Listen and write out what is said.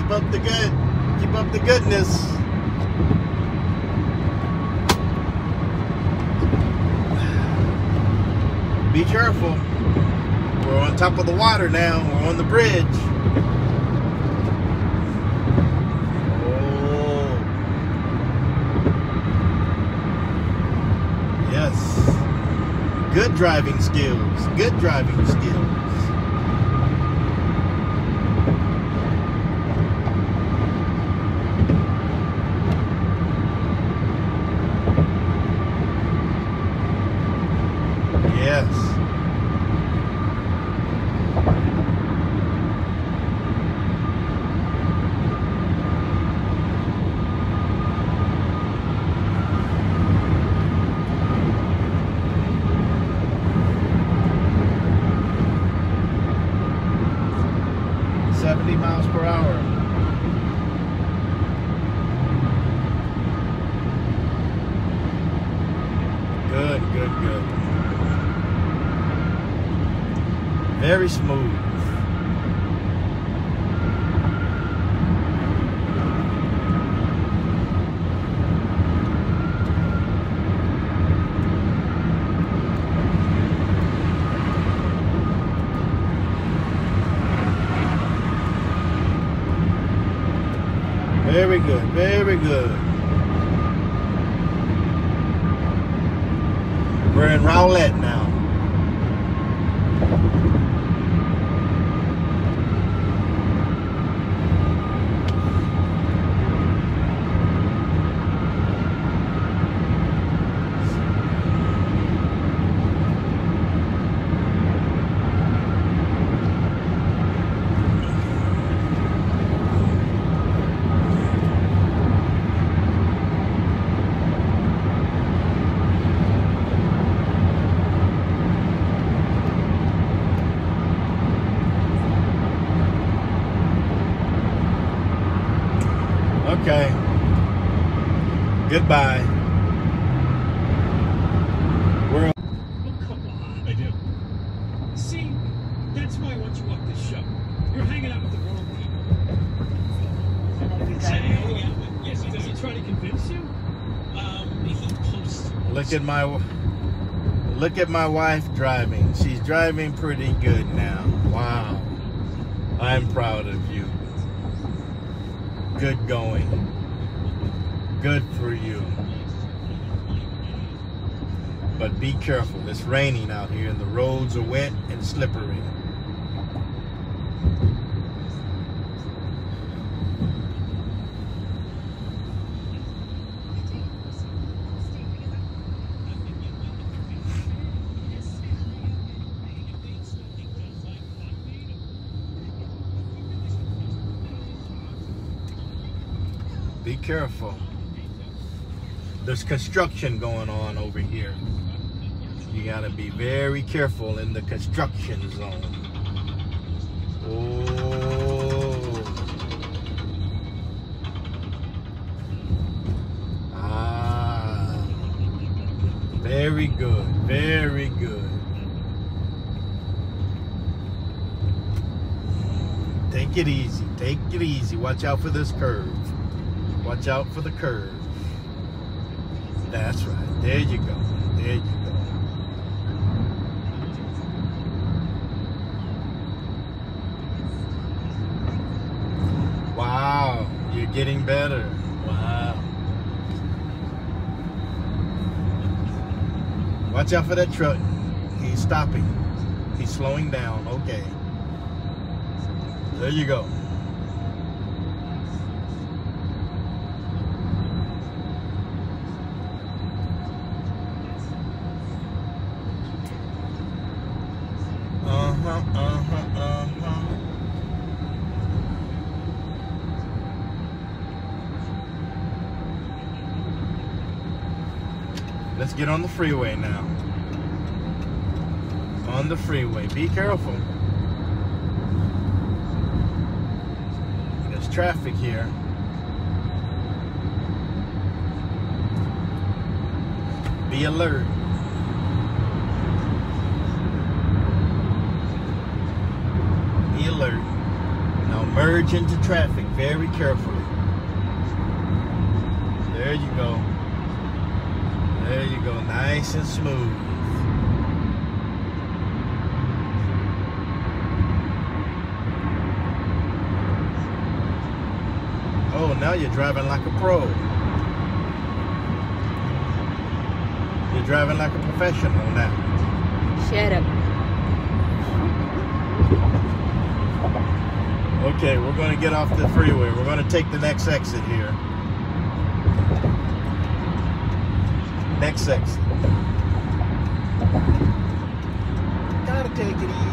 Keep up the good. Keep up the goodness. Be careful. We're on top of the water now. We're on the bridge. Oh. Yes. Good driving skills. Good driving skills. Yes. Miles per hour. Good, good, good. Very smooth. Very good, very good. We're in Rowlett now. Okay. Goodbye. We're... Oh, come on. I do. See, that's why I want you off this show. You're hanging out with the wrong people. Yes, does he try to convince you? He posts. Look at my wife driving. She's driving pretty good now. Wow. I'm proud of you. Good going. Good for you. But be careful. It's raining out here and the roads are wet and slippery. Be careful. There's construction going on over here. You gotta be very careful in the construction zone. Oh. Ah. Very good. Very good. Take it easy. Take it easy. Watch out for this curve. Watch out for the curve. That's right. There you go. There you go. Wow. You're getting better. Wow. Watch out for that truck. He's stopping. He's slowing down. Okay. There you go. Let's get on the freeway now. On the freeway. Be careful. There's traffic here. Be alert. Be alert. Now merge into traffic very carefully. There you go. There you go. Nice and smooth. Oh, now you're driving like a pro. You're driving like a professional now. Shut up. Okay, we're going to get off the freeway. We're going to take the next exit here. Next exit. Gotta take it easy.